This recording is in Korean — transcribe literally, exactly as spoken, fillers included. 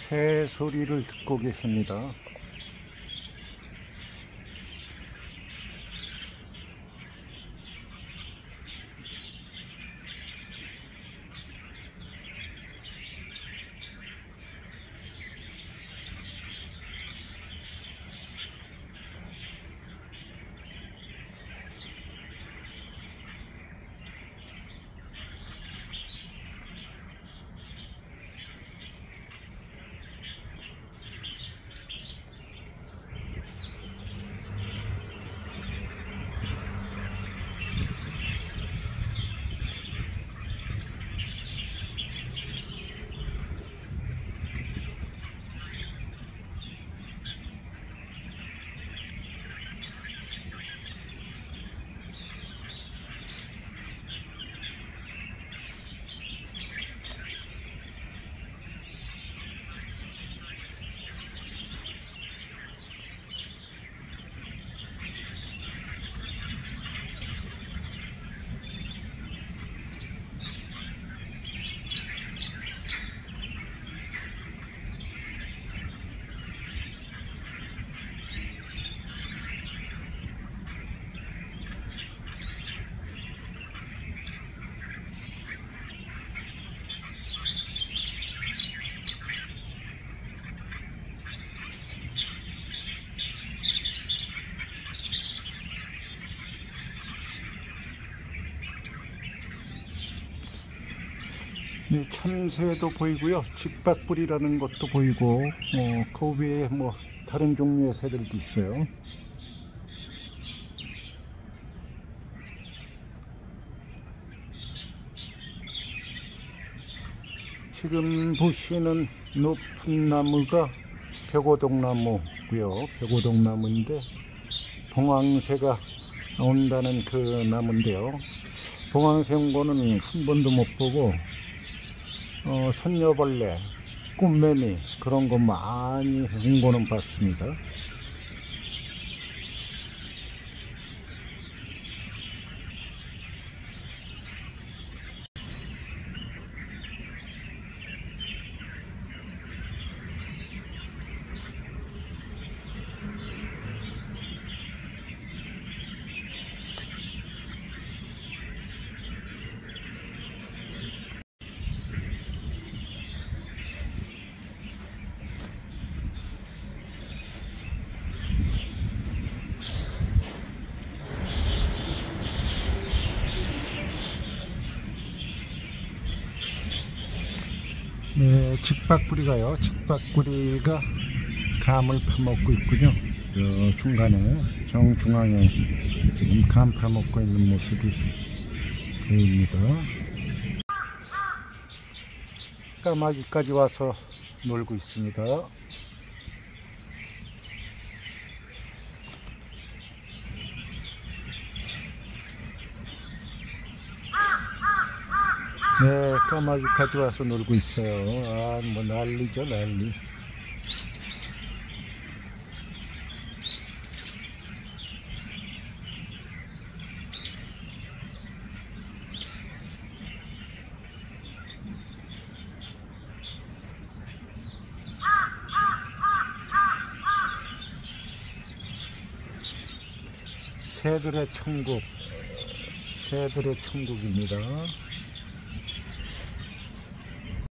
새 소리를 듣고 계십니다. 네, 참새도 보이고요, 직박불이라는 것도 보이고, 어, 그 외에 뭐 다른 종류의 새들도 있어요. 지금 보시는 높은 나무가 벽오동나무고요. 벽오동나무인데 봉황새가 온다는 그 나무인데요. 봉황새 온 거는 한 번도 못 보고 어, 선녀벌레, 꽃매미 그런 거 많이 온 거는 봤습니다. 네, 직박구리가요. 직박구리가 감을 파먹고 있군요. 저 중간에 정중앙에 지금 감 파먹고 있는 모습이 보입니다. 까마귀까지 와서 놀고 있습니다. 네, 까마귀까지 와서 놀고 있어요. 아, 뭐 난리죠, 난리. 새들의 천국, 새들의 천국입니다.